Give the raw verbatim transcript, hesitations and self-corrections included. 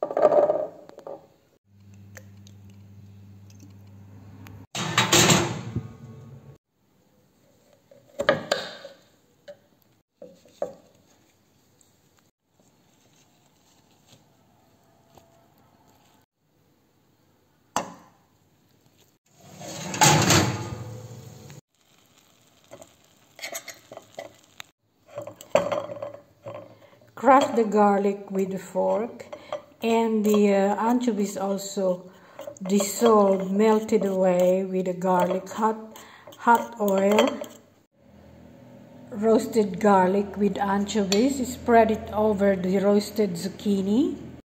Crush the garlic with a fork, and the uh, anchovies also dissolved, melted away with the garlic. Hot, hot oil, roasted garlic with anchovies. Spread it over the roasted zucchini.